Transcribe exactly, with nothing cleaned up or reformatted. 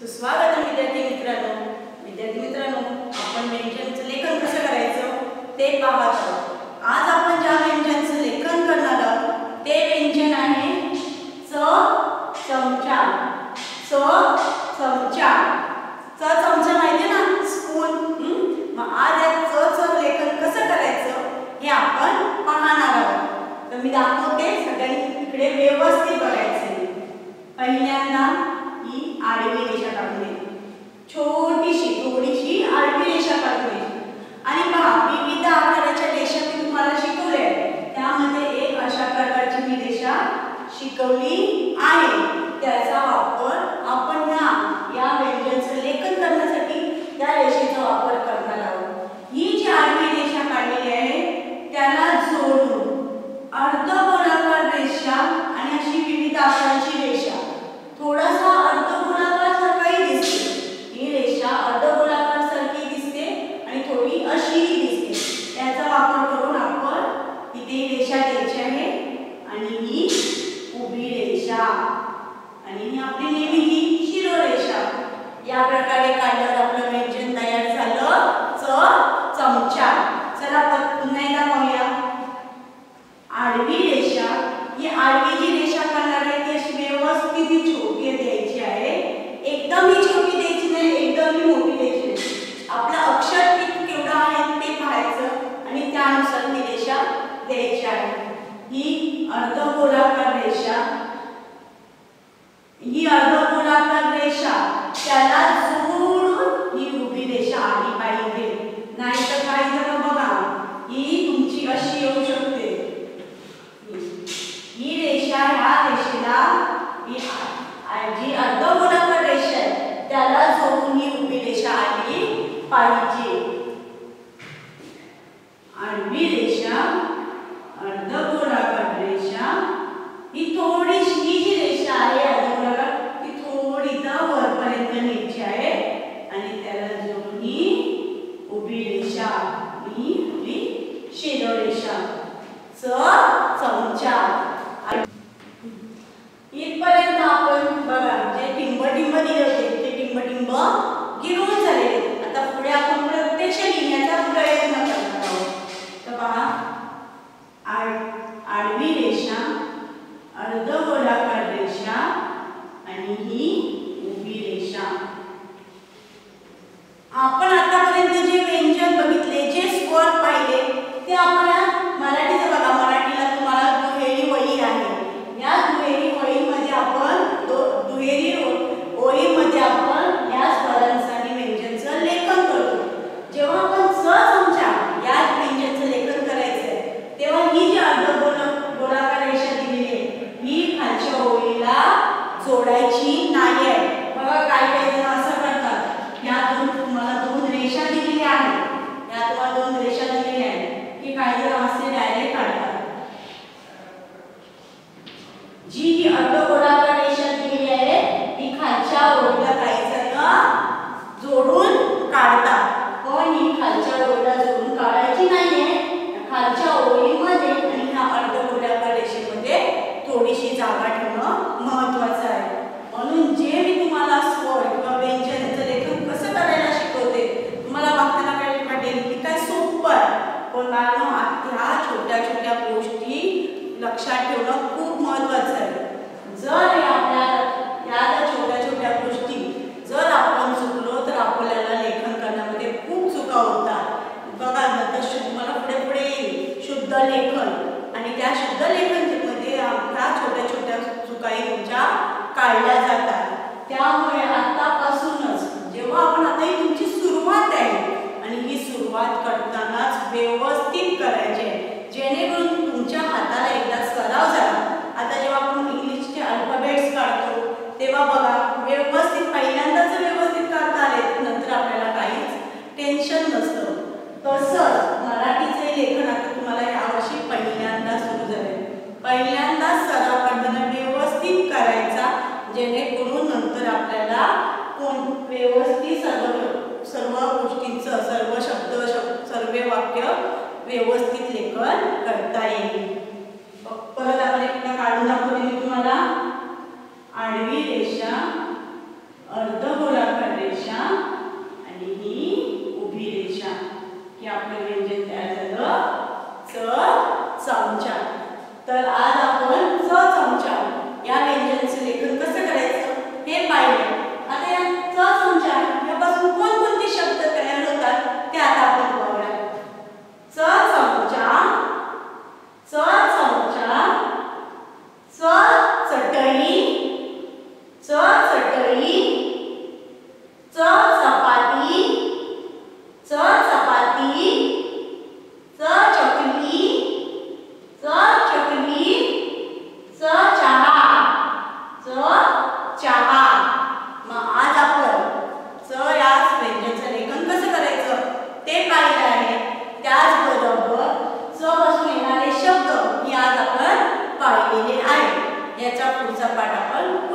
सुस्वागतम विद्यार्थी मित्रांनो. विद्यार्थी मित्रांनो, आपण व्यंजनाचं लेखन कसं करायचं ते पाहत आहोत. आज आपण ज्या व्यंजनाचं लेखन करणार आहोत ते व्यंजन आहे च चमचा. च चमचा. च चमचा माहिती ना, स्पून. मग आज या च चं लेखन कसं करायचं हे आपण पाहणार आहोत. तर मी दाखवते, सगळ्यांनी इकडे व्यवस्थित बघायचं. पहिल्यांदा ही आडवी रेषा काढून घ्यायची, छोटीशी थोडीशी आडवी रेषा काढून घ्यायची. आणि पहा, विविध आकाराच्या रेषा मी तुम्हाला शिकवल्या, त्यामध्ये एक अशा प्रकारची मी रेषा शिकवली आहे. त्याचा वापर आपण ह्या या व्यंजनाचं लेखन करण्यासाठी त्या रेषेचा वापर करणार आहोत. ही जी आडवी रेषा काढलेली आहे त्याला जोडून अर्धगोलाकार रेषा आणि अशी विविध आकाराची रेषा, थोडासा अर्धगोलाकार सारखी दिसते. ही रेषा अर्धगोलाकार सारखी दिसते आणि थोडी अशी दिसते. त्याचा वापर करून आपण इथे रेषा द्यायची आहे आणि ही उभी रेषा आणि ही आपली नेहमीची शिरोरेषा. या प्रकारे काढल्यावर आपलं व्यंजन तयार झालं, च चमचा. चला पुन्हा एकदा पाहूया. आडवी रेषा, ही आडवी जी रेषा काढणार आहे ती अशी व्यवस्थित छोटी द्यायची आहे. एकदम ही छोटी द्यायची नाही, एकदम ही मोठी द्यायची नाही. आपलं अक्षर केवढं आहे ते पाहायचं आणि त्यानुसार ती रेषा द्यायची आहे. ही अर्धगोलाकार रेषा, ही अर्धगोलाकार रेषा त्याला जोडून ही उभी रेषा आली पाहिजे. नाहीतर काही जण बघा, ही तुमची अशी येऊ शकते. ही रेषा ह्या रेषेला, ही जी अर्धगोलाकार रेषा आहे त्याला जोडून ही उभी रेषा आली पाहिजे. आडवी रेषा, अर्धगोलाकार रेषा, ही थोडीशी, ही जी रेषा आहे अर्धगोलाकार ती थोडी तर वरपर्यंत न्यायची आहे आणि त्याला जोडून ही उभी रेषा, ही आपली शिरोरेषा. च चमचा. इथपर्यंत आपण बघा, जे टिंब टिंब दिले होते ते टिंब टिंब गिरवून झालेले. आता पुढे आपण प्रत्यक्ष लिहिण्याचा प्रयत्न करणार आहोत. तर पहा, आड आडवी रेषा, अर्धगोलाकार रेषा आणि ही उभी रेषा. आपण आतापर्यंत जे व्यंजन बघितले, जे स्वर पाहिले ते आपण मराठीचं बघा. मराठीला तुम्हाला दुहेरी वही आहे. या दुहेरी वहीमध्ये आपण दुहेरी ओळीमध्ये आपण या स्वरांचं आणि व्यंजनाचं लेखन करतो. जेव्हा आपण च चमचा या व्यंजनाचं लेखन करायचं तेव्हा ही जी अर्धगोलाकार रेषा दिलेली आहे ही खालच्या ओळीला जोडायची नाही आहे. बघा, काही काही जण असं करतात. या दोन तुम्हाला दोन रेषा दिलेल्या आहेत, या तुम्हाला दोन रेषा दिलेल्या आहेत की काही जण असे डायरेक्ट काढतात. जी ही अर्धगोलाकार रेषा दिलेली आहे ही खालच्या ओळीला काही जण जोडून काढतात, पण ही खालच्या ओळीला जोडून काढायची नाहीये. खालच्या ओळीमध्ये आणि ह्या अर्धगोलाकार रेषेमध्ये थोडीशी जागा ठेवणं महत्त्वाचं आहे. म्हणून जे मी तुम्हाला स्वर किंवा व्यंजनाचं लेखन कसं करायला शिकवते, तुम्हाला बघताना काय वाटेल की काय सोपं आहे, पण बाळांनो ह्या छोट्या छोट्या गोष्टी लक्षात ठेवणं खूप महत्त्वाचं आहे. जर आपल्या या छोट्या छोट्या गोष्टी जर आपण चुकलो तर आपल्याला लेखन करण्यामध्ये खूप चुका होतात. बघा, नंतर तुम्हाला पुढे पुढे येईल शुद्ध लेखन आणि त्या शुद्ध लेखनमध्ये ह्या छोट्या छोट्या चुकाही तुमच्या काढल्या जातात. त्यामुळे आतापासूनच जेव्हा आपण आता ही तुमची सुरुवात आहे आणि ही सुरुवात करतानाच व्यवस्थित करायची आहे, जेणेकरून तुमच्या हाताला एकदा सराव झाला. आता जेव्हा आपण इंग्लिशचे अल्फाबेट्स काढतो तेव्हा बघा, व्यवस्थित पहिल्यांदाच व्यवस्थित काढता आले नंतर आपल्याला काहीच टेन्शन नसतं. तसंच मराठीचे लेखन आता तुम्हाला यावर्षी पहिल्यांदा सुरू झाले. पहिल्यांदा सराव करताना व्यवस्थित करायचा, जेणेकरून नंतर आपल्याला कोण व्यवस्थित सर्व सर्व गोष्टींचं, सर्व शब्द सर्व वाक्य व्यवस्थित लेखन करता येईल. परत आपण एकदा काढून दाखवते मी तुम्हाला. आडवी रेषा, अर्धगोलाकार याचा पुढचा पाठ आपण